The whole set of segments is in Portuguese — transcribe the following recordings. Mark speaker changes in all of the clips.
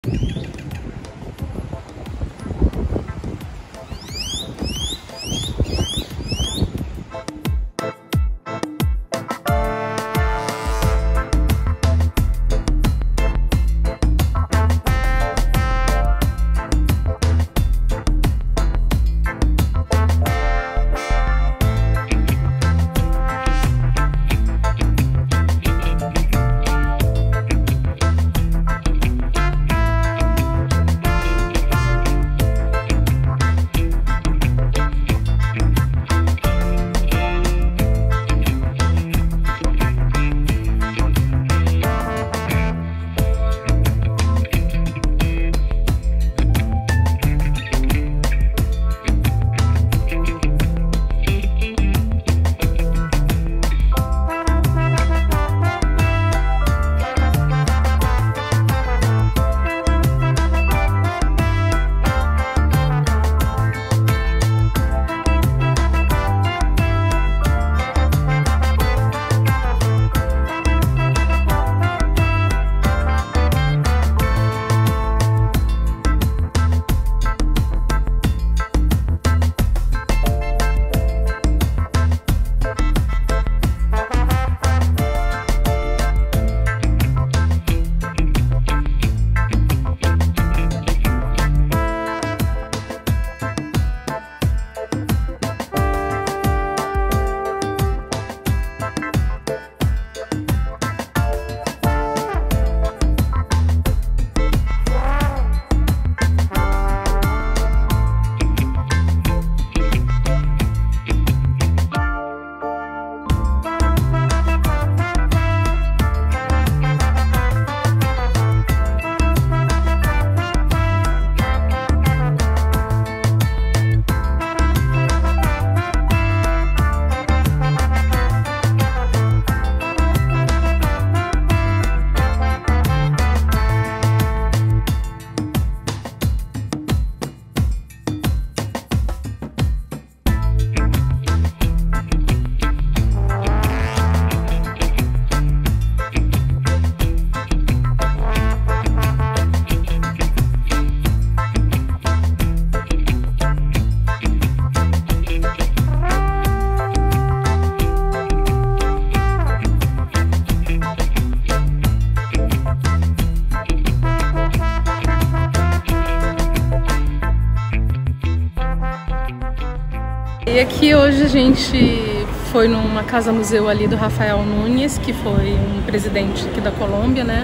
Speaker 1: E aqui hoje a gente foi numa casa-museu ali do Rafael Núñez, que foi um presidente aqui da Colômbia, né?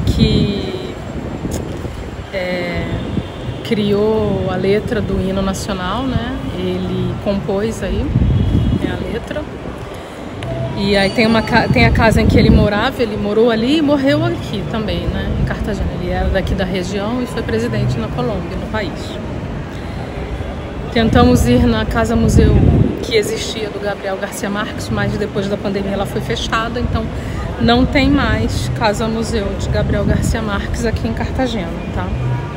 Speaker 1: Que criou a letra do hino nacional, né? Ele compôs aí a letra. E aí tem a casa em que ele morava, ele morou ali e morreu aqui também, né? Em Cartagena. Ele era daqui da região e foi presidente na Colômbia, no país. Tentamos ir na casa-museu que existia do Gabriel Garcia Marques, mas depois da pandemia ela foi fechada, então não tem mais casa-museu de Gabriel Garcia Marques aqui em Cartagena, tá?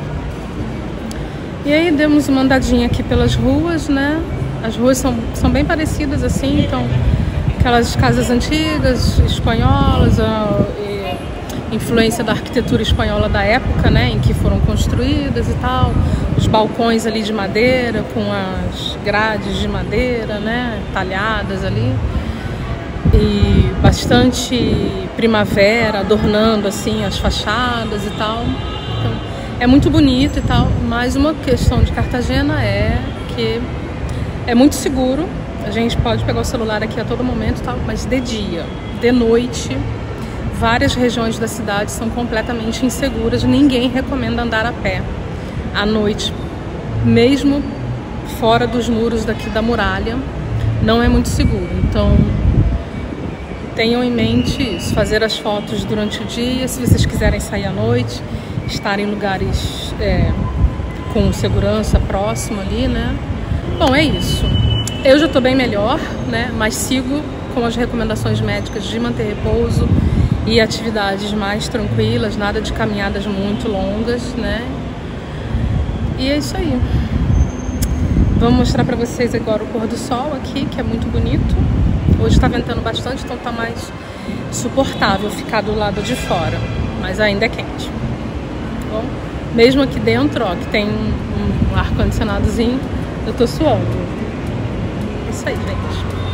Speaker 1: E aí demos uma andadinha aqui pelas ruas, né? As ruas são bem parecidas assim, então aquelas casas antigas, espanholas, influência da arquitetura espanhola da época, né, em que foram construídas e tal, os balcões ali de madeira, com as grades de madeira, né, talhadas ali, e bastante primavera adornando assim as fachadas e tal. Então, é muito bonito e tal, mas uma questão de Cartagena é que é muito seguro, a gente pode pegar o celular aqui a todo momento e tal, mas de dia, de noite, várias regiões da cidade são completamente inseguras, ninguém recomenda andar a pé à noite, mesmo fora dos muros daqui da muralha, não é muito seguro. Então tenham em mente isso, fazer as fotos durante o dia, se vocês quiserem sair à noite, estar em lugares com segurança próximo ali, né? Bom, é isso. Eu já estou bem melhor, né? Mas sigo com as recomendações médicas de manter repouso e atividades mais tranquilas, nada de caminhadas muito longas, né? E é isso aí. Vamos mostrar para vocês agora o pôr do sol aqui, que é muito bonito. Hoje está ventando bastante, então tá mais suportável ficar do lado de fora, mas ainda é quente. Bom? Mesmo aqui dentro, ó, que tem um ar-condicionadozinho, eu tô suando. Isso aí, gente.